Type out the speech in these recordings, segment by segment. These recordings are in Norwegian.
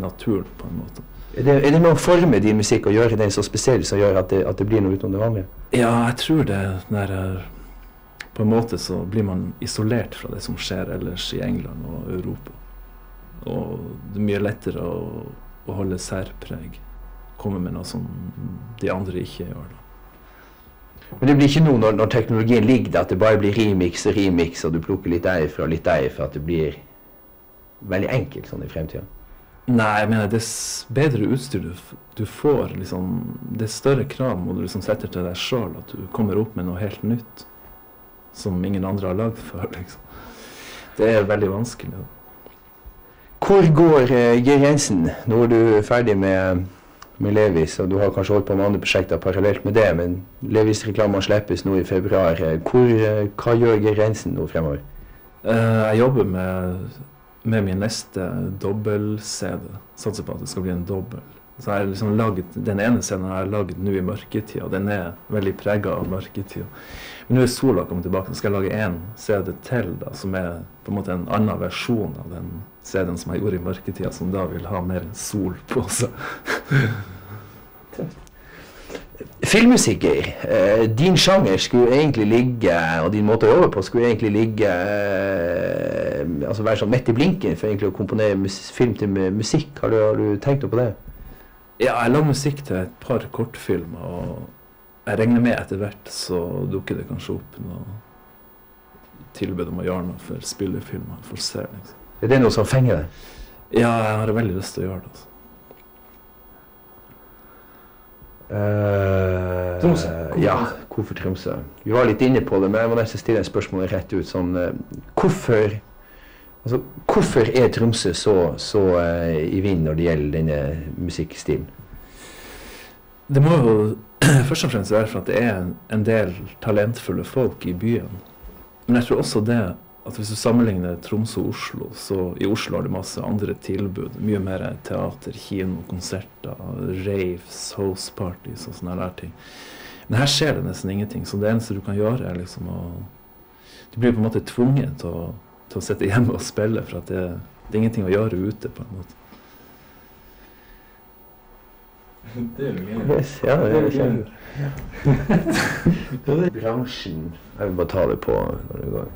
naturen på en måte. Er det med å forme din musikk og gjøre den så spesiell som gjør at det blir noe utenom det vanlige? Ja, jeg tror det. På en måte så blir man isolert fra det som skjer ellers i England og Europa. Og det er mye lettere å holde særpreg, komme med noe som de andre ikke gjør da. Men det blir ikke noe når teknologien ligger der, at det bare blir remix, og du plukker litt derfra, at det blir veldig enkelt sånn i fremtiden? Nei, jeg mener, det er bedre utstyr du får, liksom, det er større krav må du liksom setter til deg selv, at du kommer opp med noe helt nytt, som ingen andre har lagd før, liksom. Det er veldig vanskelig. Hvor går Geir Jenssen? Nå er du ferdig med Levis, og du har kanskje holdt på med andre prosjekter parallelt med det, men Levis-reklamen slippes nå i februar. Hva gjør Geir Jenssen nå fremover? Jeg jobber med min neste dobbel-CD. Satser på at det skal bli en dobbel. Så jeg har liksom laget, den ene scenen har jeg laget nå i mørketida, den er veldig preget av mørketida. Men nå er sola kommet tilbake, så skal jeg lage en CD til da, som er på en måte en annen versjon av den CD-en som jeg gjorde i mørketida, som da vil ha mer sol på seg. Filmmusikk, Geir. Din sjanger skulle egentlig ligge, og din måte å jobbe på skulle egentlig ligge, altså være sånn midt i blinken for egentlig å komponere film til musikk. Har du tenkt noe på det? Ja, jeg lager musikk til et par kortfilmer, og jeg regner med etter hvert så dukker det kanskje opp noe tilbud om å gjøre noe for spillefilmer, for å se, liksom. Er det noe som fenger deg? Ja, jeg har veldig lyst til å gjøre det, altså. Tromsø. Ja, hvorfor Tromsø? Vi var litt inne på det, men jeg må nesten stille en spørsmål rett ut. Sånn, hvorfor er Tromsø så i vind når det gjelder denne musikkstilen? Det må jo først og fremst være for at det er en del talentfulle folk i byen. Men jeg tror også det at hvis du sammenligner Tromsø og Oslo, så i Oslo har du masse andre tilbud. Mye mer teater, kino, konserter, raves, house parties og sånne der ting. Men her skjer det nesten ingenting, så det eneste du kan gjøre er liksom å... Du blir på en måte tvunget til å sitte hjemme og spille, for at det er ingenting å gjøre ute på en måte. Det er jo gøy. Yes, ja, det er gøy. Bransjen, jeg vil bare ta det på når det går.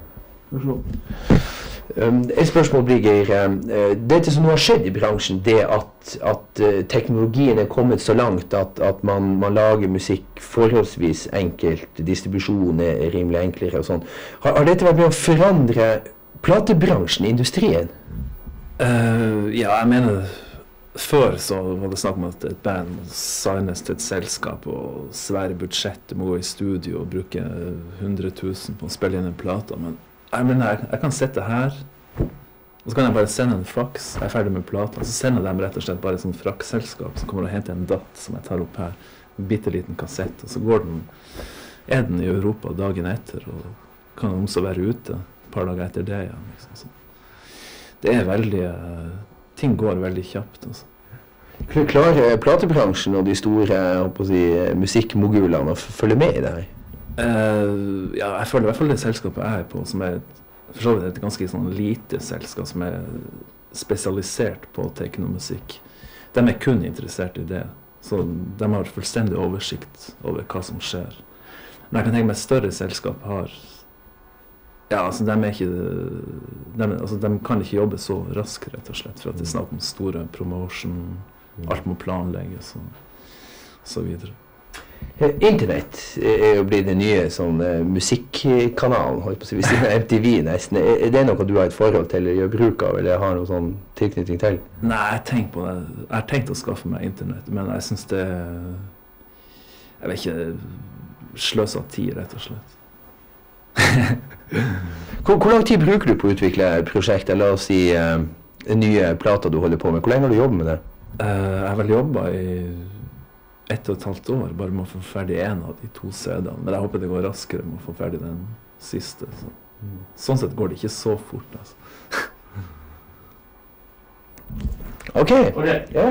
Et spørsmål blir, Geir, det som nå har skjedd i bransjen, det at teknologien er kommet så langt at man lager musikk forholdsvis enkelt, distribusjon er rimelig enklere og sånn. Har dette vært med å forandre platebransjen, industrien? Ja, jeg mener, før så var det snakk om at et band signes til et selskap og svære budsjett, du må gå i studio og bruke 100 000 på å spille inn en plate, men jeg kan sitte her, og så kan jeg bare sende en fax, jeg er ferdig med plata, så sender de rett og slett bare et sånt fraktselskap som kommer og henter en DAT som jeg tar opp her, en bitteliten kassett, og så er den i Europa dagen etter, og kan også være ute et par dager etter det igjen. Liksom. Så det er veldig, ting går veldig kjapt. Altså. Klarer platebransjen og de store musikkmogulene å følge med i det her? Ja, jeg føler i hvert fall det selskapet jeg er på, som er for så vidt et ganske sånn lite selskap som er spesialisert på teknomusikk. De er kun interessert i det, så de har fullstendig oversikt over hva som skjer. Men jeg kan tenke meg større selskap har, ja, altså de kan ikke jobbe så raskt, rett og slett, for at det er snakk om store promotion, alt må planlegges og så videre. Internett er jo blitt den nye sånn, musikkanalen, holdt på å si, hvis det er MTV nesten. Er det noe du har et forhold til, eller gjør bruk av, eller har noen sånn tilknytning til? Nei, jeg tenker på det. Jeg har tenkt å skaffe meg internett, men jeg synes det, jeg vet ikke, sløs av tid, rett og slett. Hvor lang tid bruker du på å utvikle prosjekter, la oss si, nye plater du holder på med? Hvor lenge har du jobbet med det? Jeg har vel jobbet i 1,5 år, bare med å få ferdig en av de 2 CD-ene. Men jeg håper det går raskere med å få ferdig den siste. Sånn sett går det ikke så fort, altså. Ok, ja.